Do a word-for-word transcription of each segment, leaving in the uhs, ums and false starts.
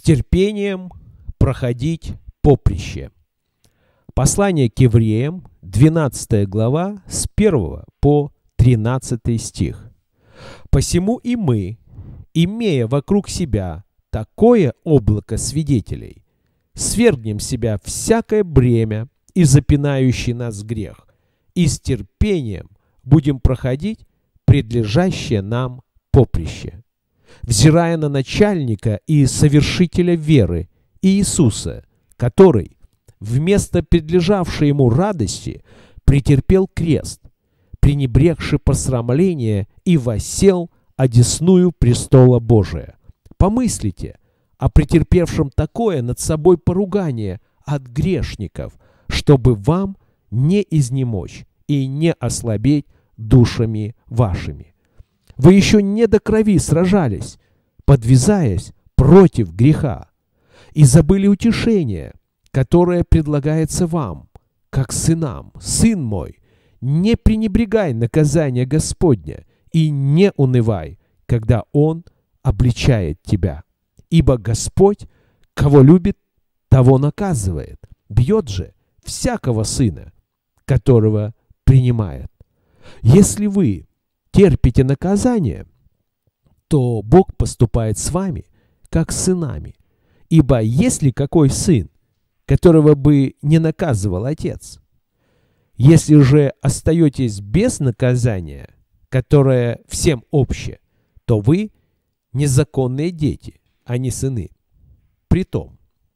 терпением проходить поприще. Послание к евреям, двенадцатая глава, с первого по тринадцатый стих. «Посему и мы, имея вокруг себя такое облако свидетелей, свергнем с себя всякое бремя и запинающий нас грех, и с терпением будем проходить предлежащее нам поприще, взирая на начальника и совершителя веры Иисуса, который, вместо предлежавшей ему радости, претерпел крест, пренебрегши посрамление и воссел одесную престола Божия. Помыслите о претерпевшем такое над собой поругание от грешников, чтобы вам не изнемочь и не ослабеть душами вашими. Вы еще не до крови сражались, подвязаясь против греха, и забыли утешение, которое предлагается вам, как сынам. Сын мой, не пренебрегай наказания Господня и не унывай, когда Он обличает тебя. Ибо Господь, кого любит, того наказывает, бьет же всякого сына, которого принимает. Если вы терпите наказание, то Бог поступает с вами, как с сынами. Ибо есть ли какой сын, которого бы не наказывал отец? Если же остаетесь без наказания, которое всем обще, то вы незаконные дети, а не сыны. Притом,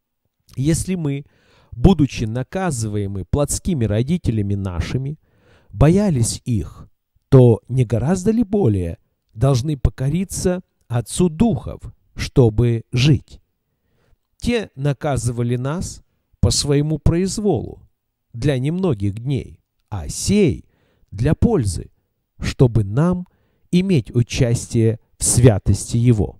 если мы, будучи наказываемы плотскими родителями нашими, боялись их, то не гораздо ли более должны покориться Отцу Духов, чтобы жить? Те наказывали нас по своему произволу для немногих дней, а сей для пользы, чтобы нам иметь участие в святости Его.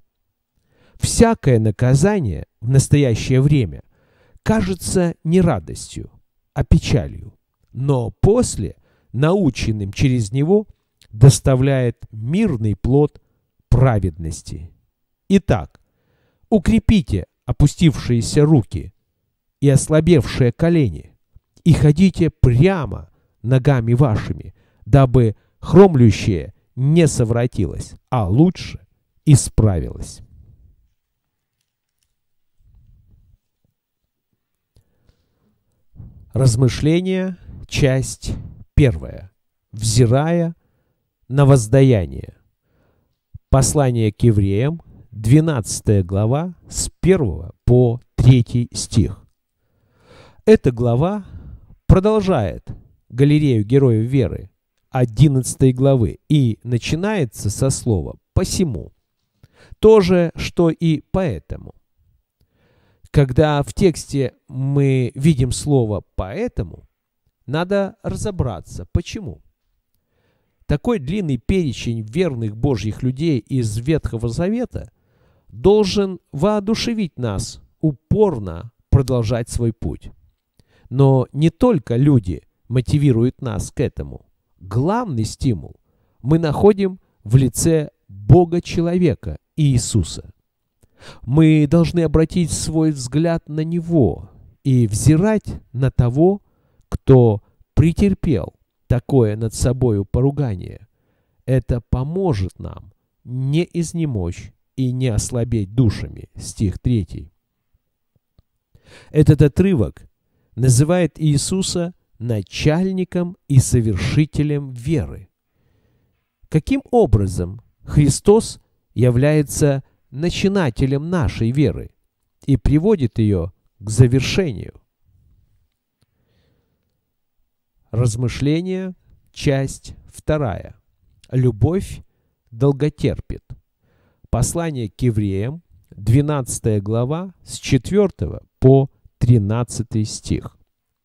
Всякое наказание в настоящее время кажется не радостью, а печалью, но после, наученным через него, доставляет мирный плод праведности. Итак, укрепите опустившиеся руки и ослабевшие колени, и ходите прямо ногами вашими, дабы хромлющее не совратилось, а лучше исправилось. Размышления, часть первая. Взирая на воздаяние. Послание к евреям, двенадцатая глава, с первого по третий стих. Эта глава продолжает галерею героев веры одиннадцатой главы и начинается со слова «посему». То же, что и «поэтому». Когда в тексте мы видим слово «поэтому», надо разобраться, почему. Такой длинный перечень верных Божьих людей из Ветхого Завета должен воодушевить нас упорно продолжать свой путь. Но не только люди мотивируют нас к этому. Главный стимул мы находим в лице Бога-человека Иисуса. Мы должны обратить свой взгляд на Него и взирать на того, кто претерпел такое над собою поругание. Это поможет нам не изнемочь и не ослабеть душами. Стих третий. Этот отрывок называет Иисуса начальником и совершителем веры. Каким образом Христос является начинателем нашей веры и приводит ее к завершению? Размышления, часть вторая. Любовь долготерпит. Послание к евреям, двенадцатая глава, с четвёртого по тринадцатый стих.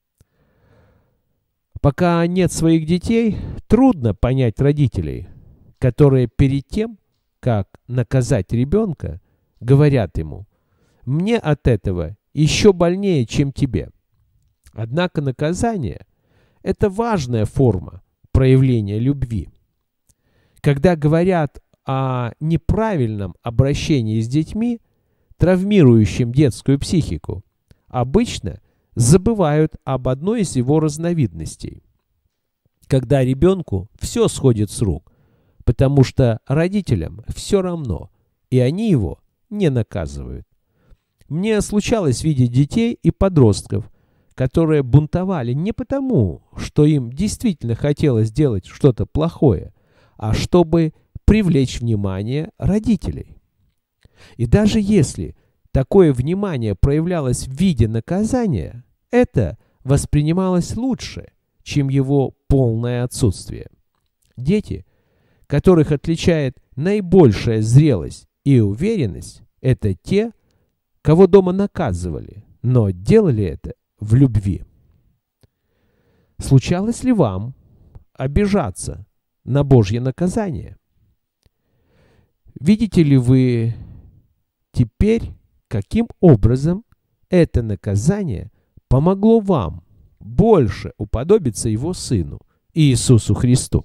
Пока нет своих детей, трудно понять родителей, которые перед тем, как наказать ребенка, говорят ему: «Мне от этого еще больнее, чем тебе». Однако наказание – это важная форма проявления любви. Когда говорят о неправильном обращении с детьми, травмирующим детскую психику, обычно забывают об одной из его разновидностей. Когда ребенку все сходит с рук, потому что родителям все равно, и они его не наказывают. Мне случалось видеть детей и подростков, которые бунтовали не потому, что им действительно хотелось сделать что-то плохое, а чтобы привлечь внимание родителей. И даже если такое внимание проявлялось в виде наказания, это воспринималось лучше, чем его полное отсутствие. Дети, которых отличает наибольшая зрелость и уверенность, это те, кого дома наказывали, но делали это в любви. Случалось ли вам обижаться на Божье наказание? Видите ли вы теперь, каким образом это наказание помогло вам больше уподобиться Его Сыну, Иисусу Христу?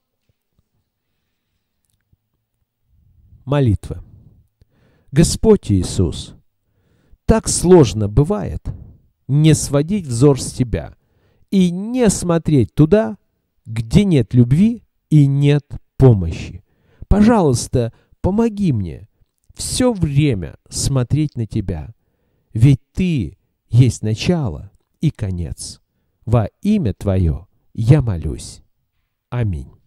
Молитва. Господь Иисус, так сложно бывает не сводить взор с Тебя и не смотреть туда, где нет любви и нет помощи. Пожалуйста, помоги мне все время смотреть на Тебя, ведь Ты есть начало и конец. Во имя Твое я молюсь. Аминь.